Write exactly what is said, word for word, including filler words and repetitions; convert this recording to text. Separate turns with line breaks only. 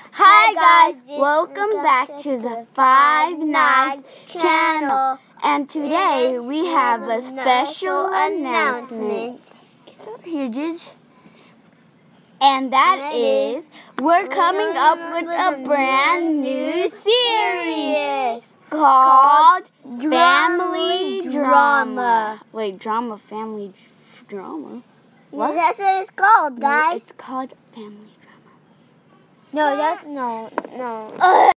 Hi guys, welcome back to the Five Nights channel. And today we have a special announcement. Get over here, Gigi. And that is, we're coming up with a brand new series called Family Drama. Wait, drama, family drama?
What? Yeah, that's what it's called, guys.
No, it's called Family Drama.
No, that's, no, no.